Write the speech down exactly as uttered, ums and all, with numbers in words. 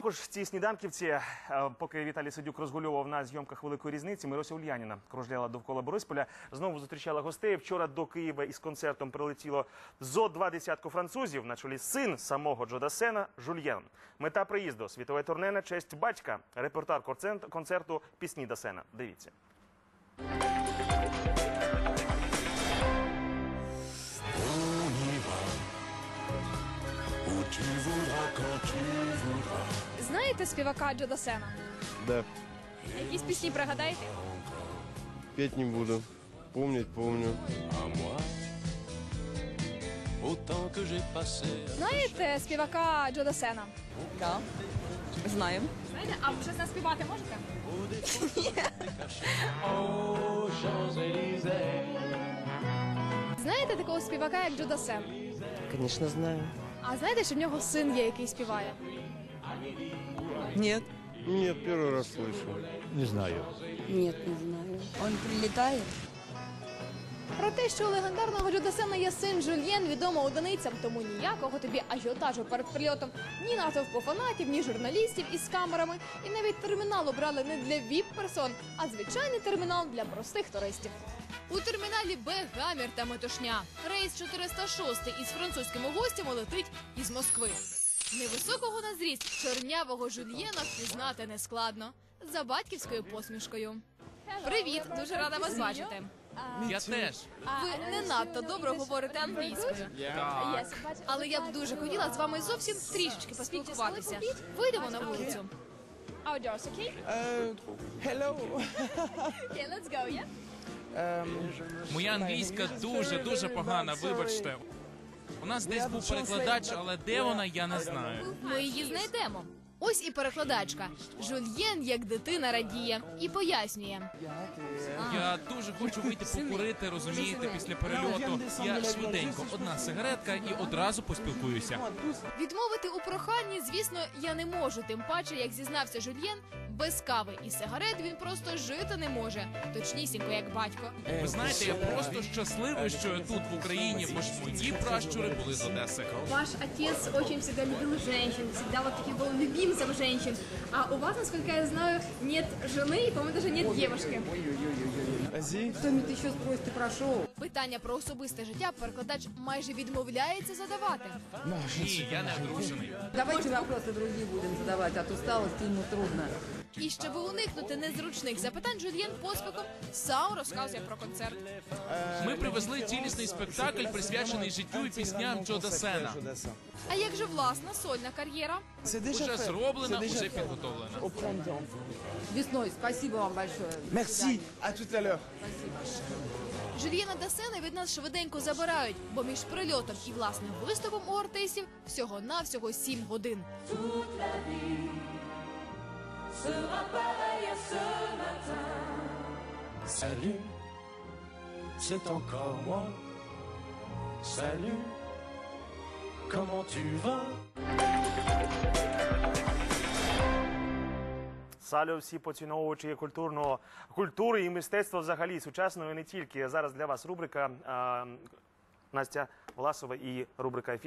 Також ці сніданківці, поки Віталій Сидюк розгульовував на зйомках «Великої різниці», Мирося Ульяніна кружляла довкола Борисполя, знову зустрічала гостей. Вчора до Києва із концертом прилетіло зо два десятку французів, на чолі син самого Джо Дассена Жульєн. Мета приїзду – світове турне на честь батька. Репортер концерту «Пісні Дассена». Дивіться. Знаєте співака Джо Дассена? Да. Якісь пісні пригадаєте? Петь не буду. Помнить помню. Знаєте співака Джо Дассена? Так, знаємо. Знаєте, а ви щось наспівати можете? Знаєте такого співака, як Джо Дассен? Конечно, знаю. А знаєте, що в нього син є, який співає? Нет. Нет, первый раз слышу. Не знаю. Нет, не знаю. Он прилетает? Про те, що у легендарного Джо Дассена є син Жульєн, відомо одиницям, тому ніякого тобі ажіотажу перед прильотом ні натовпу фанатів, ні журналістів із камерами. І навіть термінал обрали не для віп-персон, а звичайний термінал для простих туристів. У терміналі Б гамір та метушня. Рейс чотириста шість із французькими гостями летить із Москви. Невисокого на зріст чорнявого Жульєна впізнати нескладно. За батьківською посмішкою. Привіт, дуже рада вас бачити. Я теж. Ви не надто добре говорите англійською. Так. Але я б дуже хотіла з вами зовсім трішечки поспілкуватися. Вийдемо на вулицю. Outdoors, okay? Hello. Okay, let's go, yeah? Моя англійська дуже-дуже погана, вибачте. У нас десь був перекладач, але де вона, я не знаю. Ми її знайдемо. Ось і перекладачка. Жульєн, як дитина, радіє і пояснює. Я дуже хочу вийти покурити, розумієте, після перельоту. Я швиденько, одна сигаретка і одразу поспілкуюся. Відмовити у проханні, звісно, я не можу. Тим паче, як зізнався Жульєн, без кави і сигарет він просто жити не може. Точнісінько, як батько. Ви знаєте, я просто щасливий, що я тут, в Україні, бо ж мої пращури були з Одеси. Ваш отец очень всегда любил женщин, всегда вот таким был любимцем женщин. А у вас, насколько я знаю, нет жены и, по-моему, даже нет девушки. Кто-нибудь еще спросит, ты прошел? Питання про особисте життя перекладач майже відмовляється задавати. Ні, я не одружений. Давайте вопросы другие будем задавать, от усталости ему трудно. І щоб уникнути незручних запитань, Жульєн поспіхом сам розказує про концерт. Ми привезли цілісний спектакль, присвячений життю і пісням Джо Дассена. А як же власна сольна кар'єра? Уже зроблена, уже підготовлена. Весной, спасибо вам большое. Merci. À tout à l'heure. Жульєна Дассена від нас швиденько забирають, бо між прильотом і власним виступом у артистів всього-навсього сім годин. Salut, c'est encore moi. Salut, comment tu vas? Салю всі поціновувачі культурного, культури і мистецтва взагалі, сучасної не тільки. Зараз для вас рубрика а, Настя Власова і рубрика «Ефір».